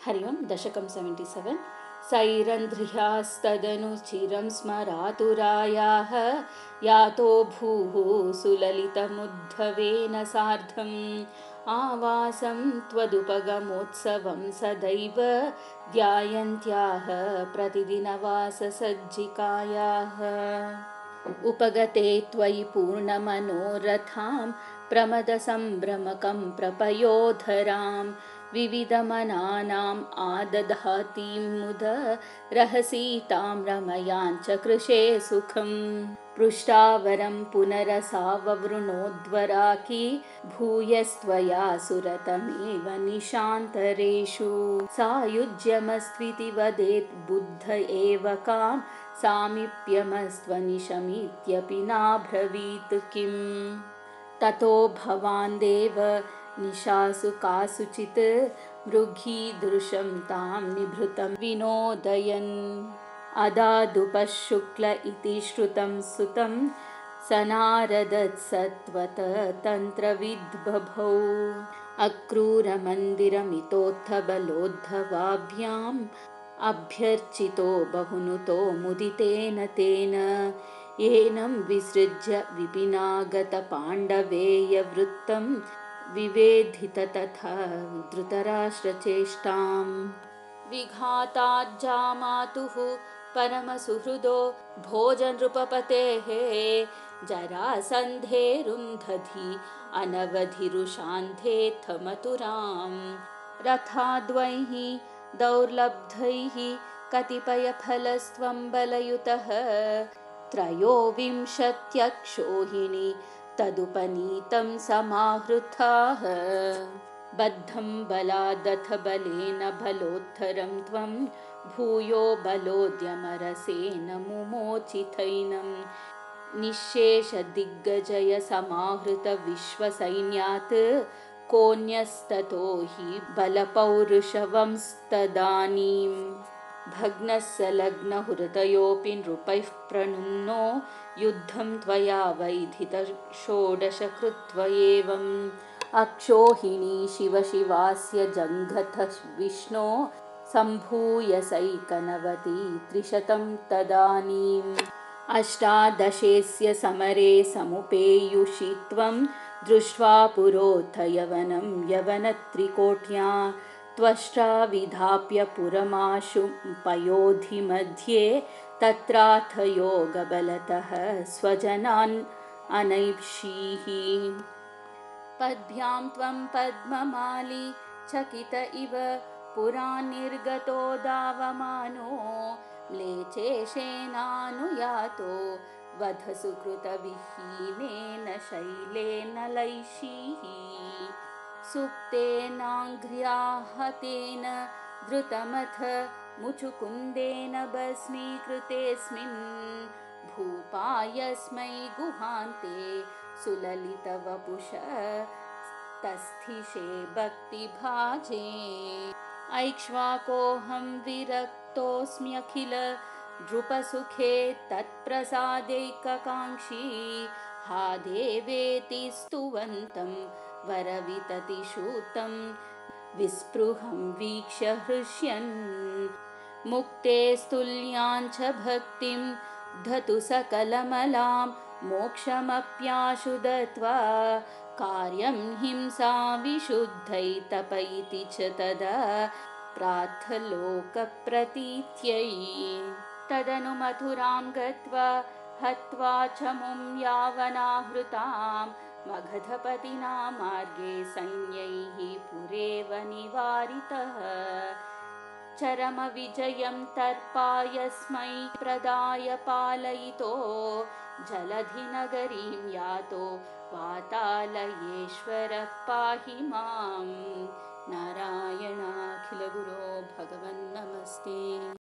हरि ओं दशकं 77 सैरन्ध्रियास्तदनु चिरं स्मरातुरायाः यातो भूः सुललितमुद्धवेन सार्धम् आवासं त्वदुपगमोत्सवं सदैव ध्यायन्त्याः प्रतिदिनवाससज्जिकायाः उपगते त्वयि पूर्णमनोरथां प्रमदसम्भ्रमकं प्रपयोधरां विविधमनानाम् आदधातीं मुद रहसीतां रमयाञ्च कृशे सुखं पृष्टावरं पुनरसाववृणोद्वराकी भूयस्त्वया सुरतमेव निशान्तरेषु सायुज्यमस्त्विति वदेत् बुद्ध एव कां सामीप्यमस्त्वनिशमित्यपि नाब्रवीत् किम् ततो भवान् देव निशासु कासुचित् मृगीदृशं तां निभृतं विनोदयन् अदादुपशुक्ल इति श्रुतं सुतं सनारदत्सत्त्वत तन्त्रविद्बभौ अक्रूरमन्दिरमितोत्थबलोद्धवाभ्याम् अभ्यर्चितो बहुनुतो मुदितेन तेन एनं विसृज्य विपिनागतपाण्डवेयवृत्तं विवेधित तथा धृतराष्ट्रचेष्टां विघाताज्जामातुः परमसुहृदो भोजनृपपतेः जरासन्धेरुन्धति अनवधिरुषान्धेऽथ मथुरां रथाद्वैः दौर्लब्धैः कतिपयफलस्त्वं बलयुतः त्रयोविंशत्यक्षोहिणी तदुपनीतं समाहृताः बद्धं बलादथ बलेन बलोत्तरं त्वं भूयो बलोद्यमरसेन मुमोचितैनं निःशेषदिग्गजय समाहृतविश्वसैन्यात् कोऽन्यस्ततो हि बलपौरुषवंस्तदानीं भग्नः सलग्नहृदयोऽपि नृपैः प्रणुन्नो युद्धं त्वया वैधित षोडशकृत्व एवम् अक्षोहिणी शिवशिवास्य जङ्घथ विष्णो सम्भूयसैकनवति 300 तदानीम् अष्टादशेस्य समरे समुपेयुषि त्वं दृष्ट्वा पुरोऽथ यवनं यवनत्रिकोट्या त्वष्ट्रा विधाप्य पुरमाशु पयोधि मध्ये तत्राथ योगबलतः स्वजनान् अनैप्षीः पद्भ्यां त्वं पद्ममाली चकित इव पुरान्निर्गतो धावमानो म्लेच्छेशेनानुयातो वधसुकृतविहीनेन शैलेन लैषीः सुप्तेनाङ्घ्र्याहतेन धृतमथ मुचुकुन्देन भस्मीकृतेऽस्मिन् भूपायस्मै गुहान्ते सुललितवपुष तस्थिषे भक्तिभाजे ऐक्ष्वाकोऽहं विरक्तोऽस्म्यखिल नृपसुखे तत्प्रसादैककाङ्क्षी हा देवेति स्तुवन्तं वरविततिषूतं विस्पृहं वीक्ष्य हृष्यन् मुक्ते स्तुल्याञ्च भक्तिं धतु सकलमलां मोक्षमप्याशु दत्वा कार्यं हिंसा विशुद्धै तपयिति च तदा प्रार्थलोकप्रतीत्यै तदनु मथुरां गत्वा हत्वा च मुं यावनाहृतां मगधपतिना मार्गे सैन्यैः पुरेव निवारितः चरमविजयं तर्पायस्मै प्रदाय पालयितो जलधिनगरीं यातो वातालयेश्वरः पाहि मां नारायणाखिलगुरो भगवन् नमस्ते।